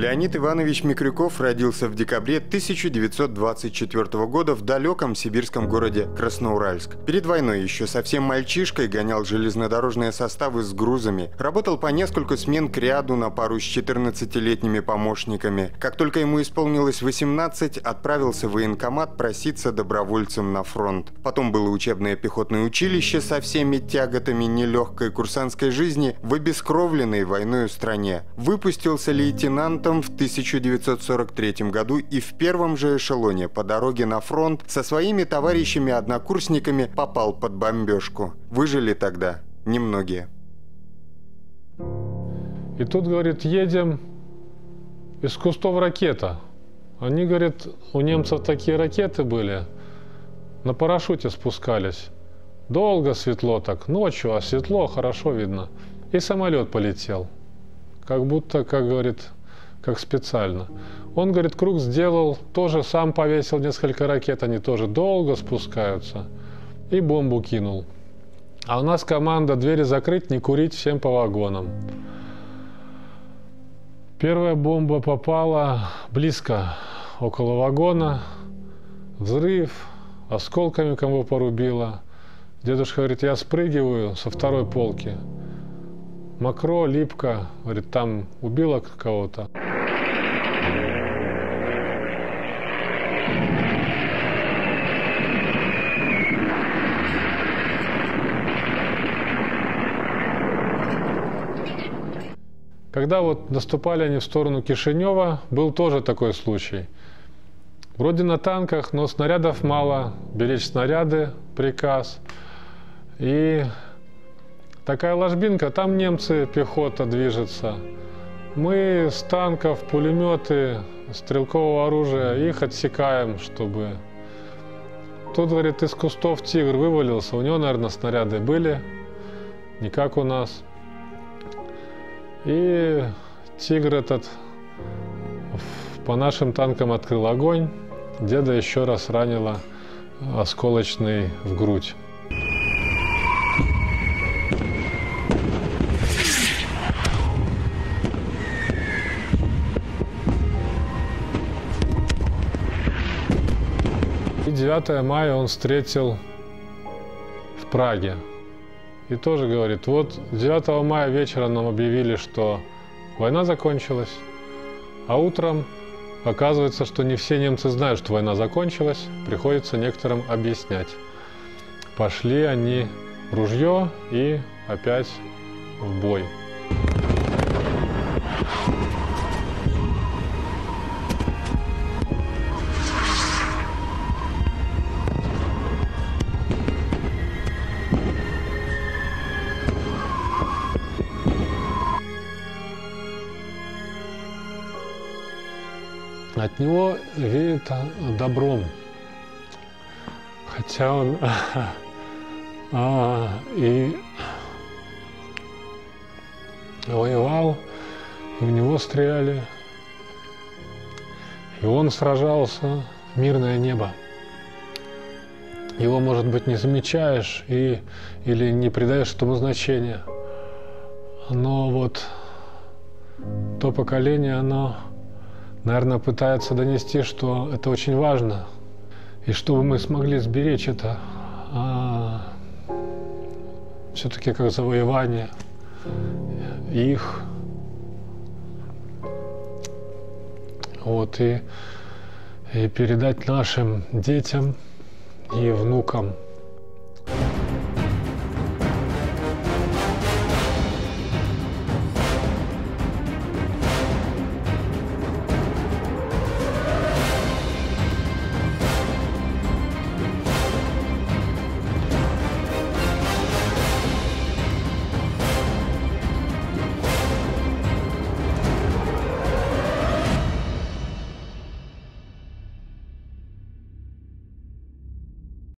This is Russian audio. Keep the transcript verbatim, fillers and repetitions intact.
Леонид Иванович Микрюков родился в декабре тысяча девятьсот двадцать четвёртого года в далеком сибирском городе Красноуральск. Перед войной еще совсем мальчишкой гонял железнодорожные составы с грузами, работал по несколько смен кряду на пару с четырнадцатилетними помощниками. Как только ему исполнилось восемнадцать, отправился в военкомат проситься добровольцем на фронт. Потом было учебное пехотное училище со всеми тяготами нелегкой курсантской жизни в обескровленной войной стране. Выпустился лейтенантом в тысяча девятьсот сорок третьем году и в первом же эшелоне по дороге на фронт со своими товарищами-однокурсниками попал под бомбежку. Выжили тогда немногие. И тут, говорит, едем, из кустов ракета. Они, говорит, у немцев такие ракеты были, на парашюте спускались. Долго светло так, ночью, а светло, хорошо видно. И самолет полетел. Как будто, как говорит, как специально. Он, говорит, круг сделал, тоже сам повесил несколько ракет, они тоже долго спускаются. И бомбу кинул. А у нас команда: двери закрыть, не курить, всем по вагонам. Первая бомба попала близко, около вагона. Взрыв, осколками кого порубило. Дедушка говорит: я спрыгиваю со второй полки. Мокро, липко, говорит, там убило кого-то. Когда вот наступали они в сторону Кишинева, был тоже такой случай. Вроде на танках, но снарядов мало, беречь снаряды, приказ. И такая ложбинка, там немцы, пехота движется. Мы с танков, пулеметы, стрелкового оружия, их отсекаем, чтобы... Тут, говорит, из кустов тигр вывалился, у него, наверное, снаряды были, не как у нас. И тигр этот по нашим танкам открыл огонь. Деда еще раз ранило осколочный в грудь. И девятое мая он встретил в Праге. И тоже говорит, вот девятого мая вечером нам объявили, что война закончилась, а утром оказывается, что не все немцы знают, что война закончилась, приходится некоторым объяснять. Пошли они в ружье и опять в бой. От него веет добром, хотя он а, и воевал, и в него стреляли, и он сражался в мирное небо. Его, может быть, не замечаешь и, или не придаешь этому значения, но вот то поколение, оно... наверное, пытается донести, что это очень важно, и чтобы мы смогли сберечь это а, все-таки как завоевание их. Вот, и, и передать нашим детям и внукам.